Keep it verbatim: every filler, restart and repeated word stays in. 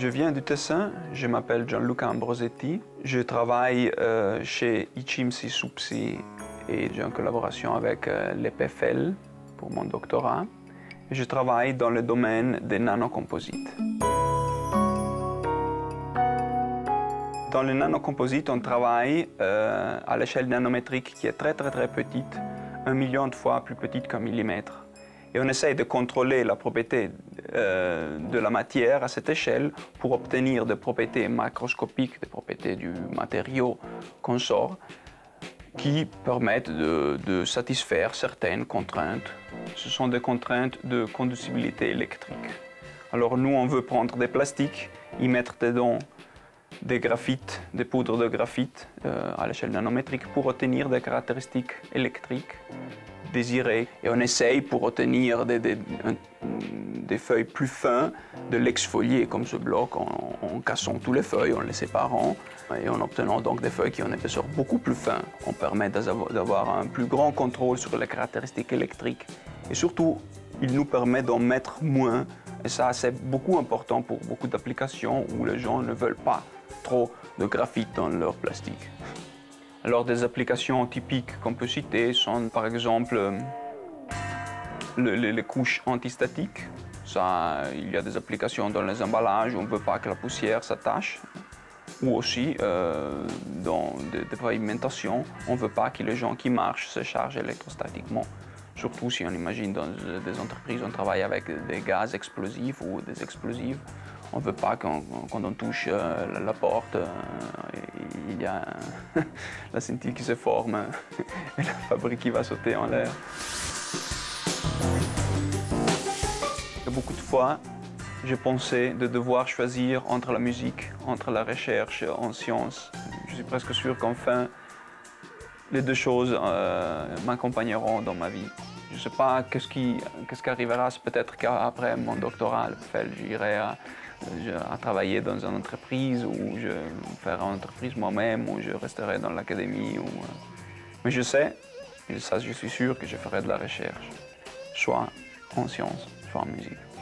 Je viens du Tessin, je m'appelle Gianluca Ambrosetti. Je travaille euh, chez Icimsi Supsi et j'ai une collaboration avec euh, l'E P F L pour mon doctorat. Je travaille dans le domaine des nanocomposites. Dans le nanocomposite, on travaille euh, à l'échelle nanométrique qui est très très très petite, un million de fois plus petite qu'un millimètre. Et on essaye de contrôler la propriété euh, de la matière à cette échelle pour obtenir des propriétés macroscopiques, des propriétés du matériau qu'on sort, qui permettent de, de satisfaire certaines contraintes. Ce sont des contraintes de conducibilité électrique. Alors nous, on veut prendre des plastiques, y mettre dedans des graphites, des poudres de graphite euh, à l'échelle nanométrique pour obtenir des caractéristiques électriques désirées. Et on essaye pour obtenir des, des, un, des feuilles plus fines de l'exfolier comme ce bloc en, en cassant toutes les feuilles, en les séparant et en obtenant donc des feuilles qui ont une épaisseur beaucoup plus fine. On permet d'avoir un plus grand contrôle sur les caractéristiques électriques et surtout il nous permet d'en mettre moins. Et ça, c'est beaucoup important pour beaucoup d'applications où les gens ne veulent pas trop de graphite dans leur plastique. Alors, des applications typiques qu'on peut citer sont, par exemple, le, le, les couches antistatiques. Ça, il y a des applications dans les emballages où on ne veut pas que la poussière s'attache. Ou aussi, euh, dans des, des pavimentations, on ne veut pas que les gens qui marchent se chargent électrostatiquement. Surtout si on imagine dans des entreprises, on travaille avec des gaz explosifs ou des explosifs. On ne veut pas quand, quand on touche euh, la, la porte, euh, il y a la scintille qui se forme et la fabrique qui va sauter en l'air. Beaucoup de fois, j'ai pensé de devoir choisir entre la musique, entre la recherche en sciences. Je suis presque sûr qu'enfin, les deux choses euh, m'accompagneront dans ma vie. Je ne sais pas qu'est-ce qui, qu'est-ce qui arrivera, c'est peut-être qu'après mon doctorat, j'irai à, à travailler dans une entreprise ou je ferai une entreprise moi-même ou je resterai dans l'académie. Ou... Mais je sais, et ça je suis sûr que je ferai de la recherche, soit en sciences, soit en musique.